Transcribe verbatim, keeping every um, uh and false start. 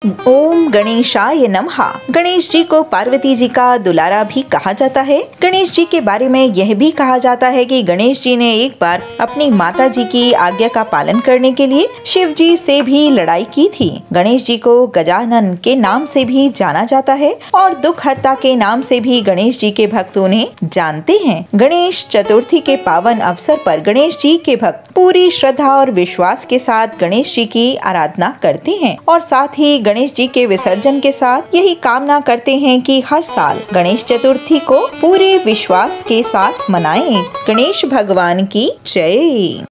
ओम गणेशाय नमः। गणेश जी को पार्वती जी का दुलारा भी कहा जाता है। गणेश जी के बारे में यह भी कहा जाता है कि गणेश जी ने एक बार अपनी माता जी की आज्ञा का पालन करने के लिए शिव जी से भी लड़ाई की थी। गणेश जी को गजानन के नाम से भी जाना जाता है और दुख हर्ता के नाम से भी गणेश जी के भक्त उन्हें जानते हैं। गणेश चतुर्थी के पावन अवसर पर गणेश जी के भक्त पूरी श्रद्धा और विश्वास के साथ गणेश जी की आराधना करते हैं और साथ ही गणेश जी के विसर्जन के साथ यही कामना करते हैं कि हर साल गणेश चतुर्थी को पूरे विश्वास के साथ मनाएं। गणेश भगवान की जय।